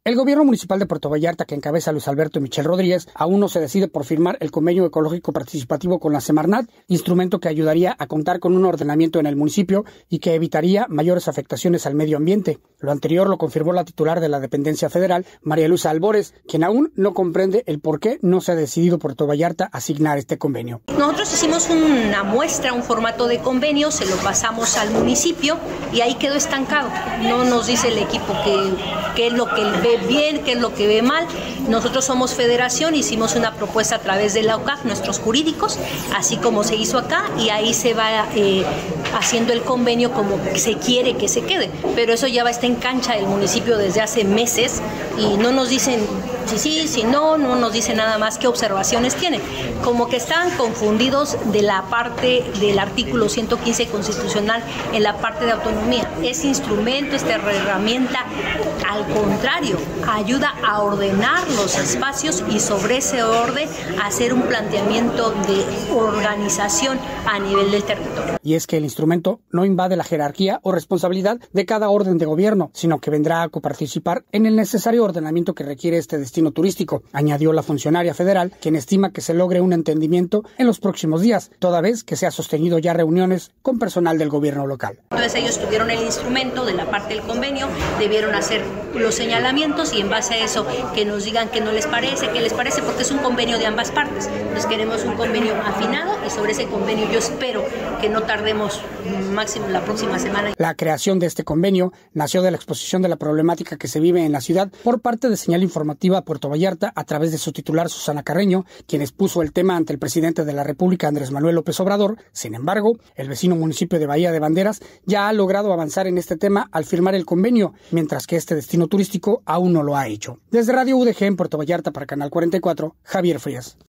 El gobierno municipal de Puerto Vallarta, que encabeza Luis Alberto Michel Rodríguez, aún no se decide por firmar el convenio ecológico participativo con la Semarnat, instrumento que ayudaría a contar con un ordenamiento en el municipio y que evitaría mayores afectaciones al medio ambiente. Lo anterior lo confirmó la titular de la dependencia federal, María Luisa Albores, quien aún no comprende el por qué no se ha decidido Puerto Vallarta asignar este convenio. Nosotros hicimos una muestra, un formato de convenio, se lo pasamos al municipio y ahí quedó estancado. No nos dice el equipo qué es lo que ve bien, qué es lo que ve mal. Nosotros somos federación, hicimos una propuesta a través de la OCAF, nuestros jurídicos, así como se hizo acá, y ahí se va haciendo el convenio como se quiere que se quede. Pero eso ya está en cancha del municipio desde hace meses y no nos dicen si sí, si no nos dicen nada más qué observaciones tienen. Como que están confundidos de la parte del artículo 115 constitucional en la parte de autonomía. Ese instrumento, esta herramienta, al contrario, ayuda a ordenar los espacios y sobre ese orden hacer un planteamiento de organización a nivel del territorio. Y es que el instrumento no invade la jerarquía o responsabilidad de cada orden de gobierno, sino que vendrá a coparticipar en el necesario ordenamiento que requiere este destino turístico, añadió la funcionaria federal, quien estima que se logre un entendimiento en los próximos días, toda vez que se ha sostenido ya reuniones con personal del gobierno local. Entonces ellos tuvieron el instrumento de la parte del convenio, debieron hacer los señalamientos y en base a eso que nos digan qué no les parece, qué les parece, porque es un convenio de ambas partes. Entonces queremos un convenio afinado y sobre ese convenio yo espero que no tardemos máximo la próxima semana. La creación de este convenio nació de la exposición de la problemática que se vive en la ciudad por parte de Señal Informativa Puerto Vallarta a través de su titular Susana Carreño, quien expuso el tema ante el presidente de la República Andrés Manuel López Obrador. Sin embargo, el vecino municipio de Bahía de Banderas ya ha logrado avanzar en este tema al firmar el convenio, mientras que este destino turístico aún no lo ha hecho. Desde Radio UDG en Puerto Vallarta para Canal 44, Javier Frías.